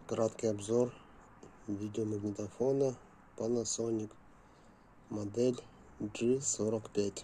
Краткий обзор видеомагнитофона Panasonic, модель G45.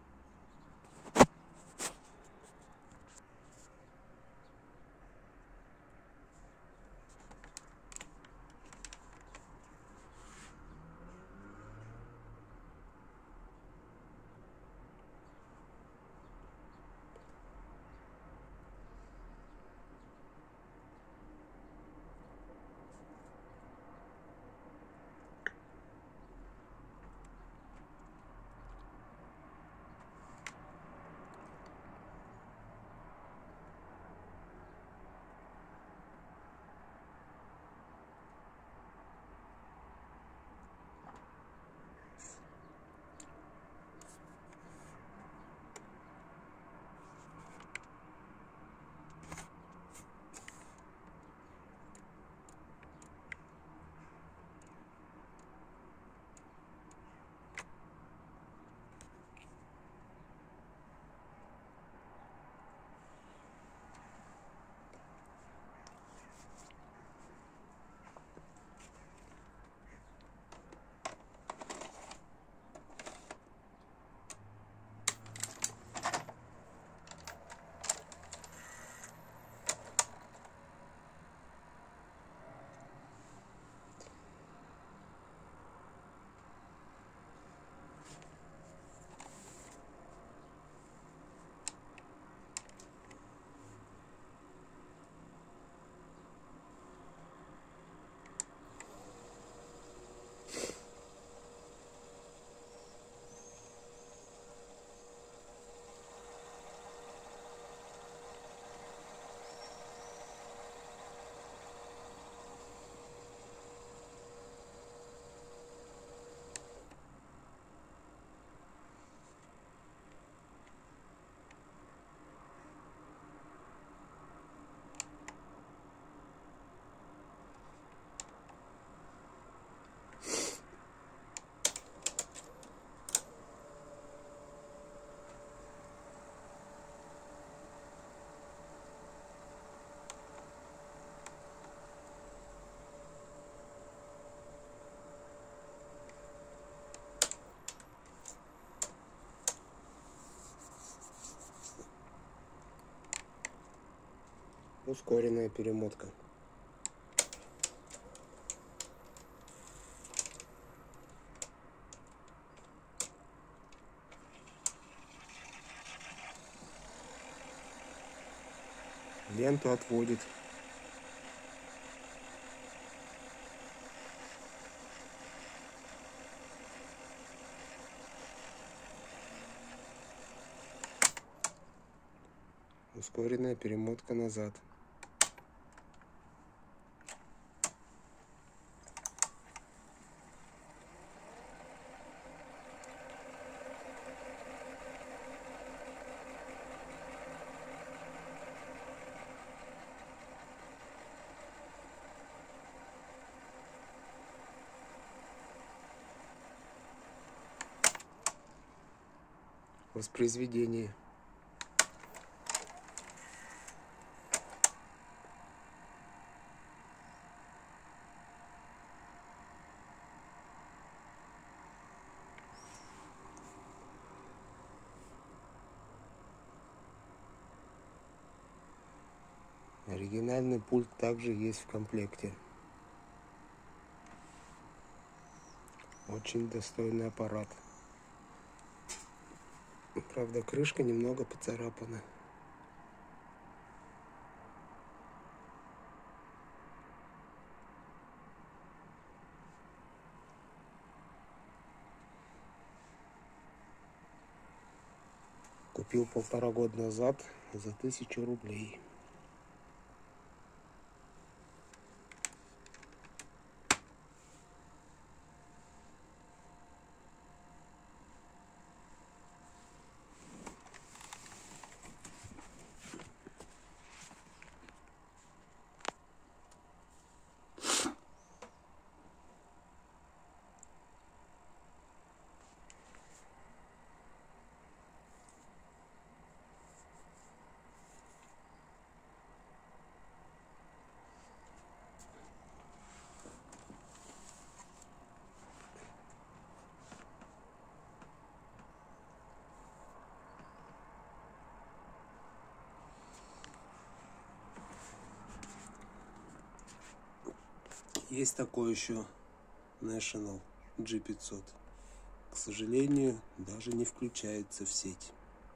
Ускоренная перемотка. Ленту отводит. Ускоренная перемотка назад. Воспроизведение. Оригинальный пульт также есть в комплекте. Очень достойный аппарат. Правда, крышка немного поцарапана. Купил 1,5 года назад за 1000 рублей. Есть такой еще National G500. К сожалению, даже не включается в сеть.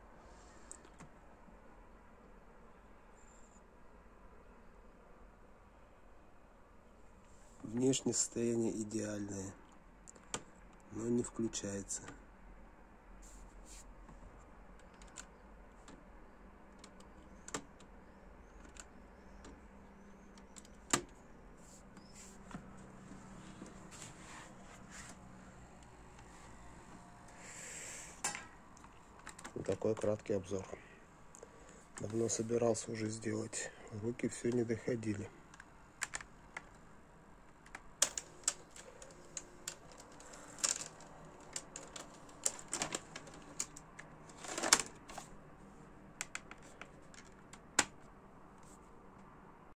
Внешнее состояние идеальное, но не включается. Вот такой краткий обзор. Давно собирался уже сделать, руки все не доходили.